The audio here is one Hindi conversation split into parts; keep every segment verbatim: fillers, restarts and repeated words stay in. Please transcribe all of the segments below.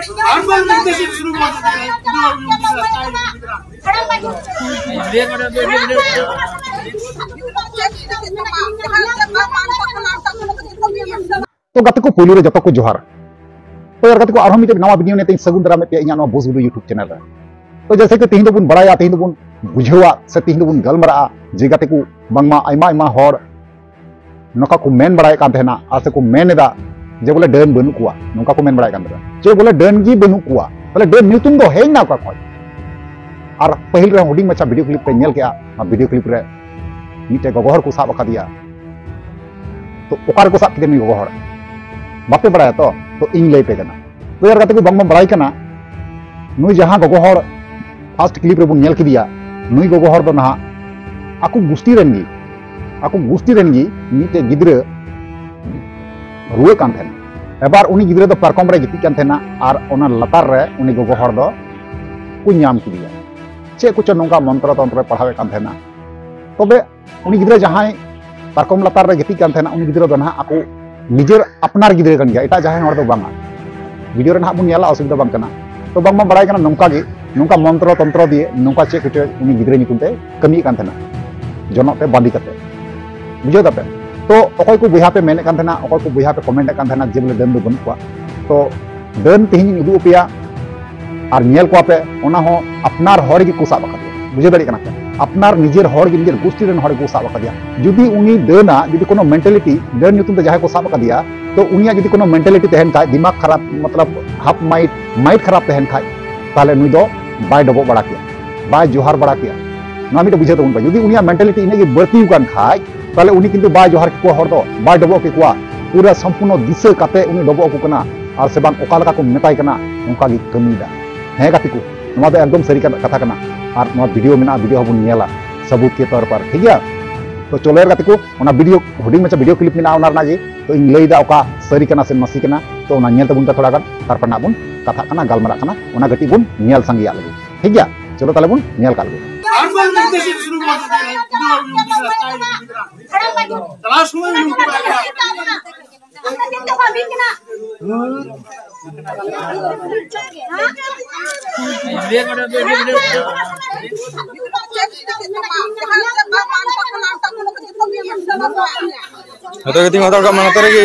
तो गाते को पुलिस जो को जोहार तो यार गाते को आरहम मिटे नवा वीडियो ने सगुन दरा में पे इना नो बोस यूट्यूब चैनल रे तो जैसे कि तीन बन बड़ा तीन बन बुझेवा से तीन बन गलमरा जे गाते को बांगमा आइमा आइमा हर नोका को मेन बड़ा कान थेना आ से को मेन एदा जे बोले डन बनु कुआ नोका को मेन बड़ा कान रे जे बोले डन गी बनु कुआ बोले डन न्यूतुम दो हेना का खय और पहिल रे हुडिंग मचा वीडियो क्लिप पे नेल के आ वीडियो क्लिप रे मिटे गगोहर को साब अकादिया तो ओकार को साब के नि गगोहर बापे बड़ा तो तो इन लई पे कना तो यार गाते को बांगमा बड़ाई कना नुई जहां गगोहर फर्स्ट क्लिप रे बुन नेल किदिया नुई गगोहर दो ना आकु गुस्ती रेनगी आकु गुस्ती रेनगी मिटे गिद्रे रुए कान थेन एबार उनी गिद्रे दो पारकम रे गिति कान थेना आर ओना लतार रे उनी गगोहर दो कु ᱧᱟᱢ किदिया चे कुछ नोंका मंत्र तंत्र पढ़ावे कान थेना तबे उनी गिद्रे जहां पारकम लतार रे गिति कान थेना उनी गिद्रे दो ना आकु निजेर अपनार गिद्रे कान गया एटा जहां हर दो बांगा वीडियो रे ना बुन नेला असुविधा बांग कना तो बांगमा बड़ाई कना नोंका गे नोंका मंत्र तंत्र दिए नोंका चे कुछ उनी गिद्रे निकुम ते कमी कान थेना जनक पे बांदी करते बुझे दापे तो अकय को बुहा पे मेने कान थेना अकय को बुहा पे कमेंट कान थेना जे बोले डन दो बन कुआ तो डन तिहिन उदु पेया और नेल को पे ओना हो अपनार हर गे को साब अकादिया बुझे दाड़ी कना अपनार निजेर हर गे निजेर गोष्ठी रेन हर को साब अकादिया जुदी उनी डना जुदी कोनो मेंटालिटी डन नुतुम ते जहां को साब अकादिया तो उनिया जुदी कोनो मेंटालिटी तहन खाय दिमाग खराब मतलब हाफ माइट माइट खराब तहन खाय ताले नुई दो बाय डबो बड़ा किया बाय जोहार बड़ा किया ना मिटे बुझे तबन जुदी उनिया मेंटालिटी इने गे बर्ती कान खाय ताले उनी किंतु बाय जोहार के को हर दो बाय डबो के को पूरा संपूर्ण दिशा काते उनी डबो को कना और से बांग ओका लका को मेताय कना उनका गी कमीदा हे गाती को नवा दो एकदम सरी कथा कना और नवा वीडियो मेना वीडियो हबन नेला सबूत के तौर पर ठीक है तो चलो यार गाती को ओना वीडियो हुडिंग में वीडियो क्लिप मेना ओना नागी तो इन लईदा ओका सरी कना से मसी कना तो ओना नेल तबन थोड़ा गान तारपर ना बुन कथा कना गालमरा कना ओना गति बुन नेल संगिया लगी ठीक है चलो ताले बुन नेल काल atau kita ngotor ke mana lagi?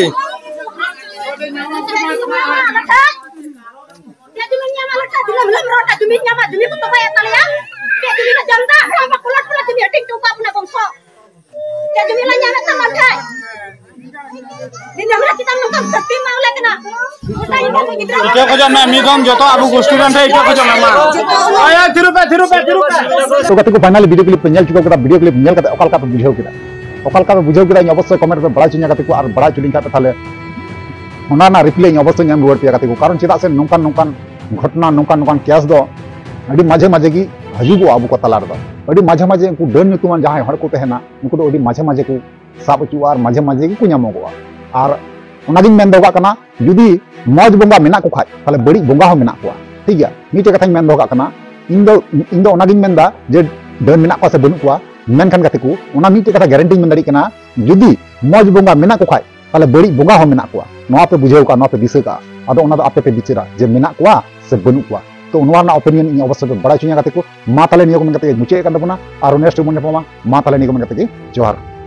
Jadi menyama lekat di dalam roda demi nyama demi kutu bayar kalian. Jadi kita janda sama kulat kulat demi adik tuh kamu nak bongso. Jadi bila nyama teman kai. Di dalam kita nonton tapi mau lagi nak. Itu kau jangan migom joto abu gusti nanti itu kau jangan mah. Ayo tiru pe tiru pe tiru pe. तो कहते को फाइनली वीडियो क्लिप पेल चुका कदा वीडियो क्लिप नेल कते ओकाल का बुझाव केदा ओकाल का बुझाव केदा अवश्य कमेंट पे बड़ा चुनिया कते को और बड़ा चुनिया कते थाले ओना ना रिप्लाई अवश्य नाम रुवार पिया कते को कारण चेदा से नोंकान नोंकान घटना नोंकान नोंकान केस दो अडी माझे माझे की हजुगो आबु को तलार दो अडी माझे माझे को डन नुतुमान जहां हर को तहना उनको तो अडी माझे माझे को साब अचु और माझे माझे की को नामोगो और ओना दिन मेन दोगा कना जुदी मौज बोंगा मेना को खाय थाले बड़ी बोंगा हो मेना को ठीक है मीटे कथा मेन दोगा कना इन दो इन दो ओना दिन मेनदा जे डन मेना को से बनु को मेनखान गाते को ओना मीटे कथा गारंटी मेन दाड़ी कना जुदी मौज बोंगा मेना को खाय ताले बड़ी बोंगा हो मेना को नोआ पे बुझेव का नोआ पे दिसे का आदो ओना दो आपे पे बिचरा जे मेना को से बनु को तो नोआ ना ओपिनियन इन अवश्य पे बड़ा चुनिया गाते को मा ताले नियो को गाते मुचे का दबना और नेक्स्ट मन मा ताले नियो को गाते जोहार।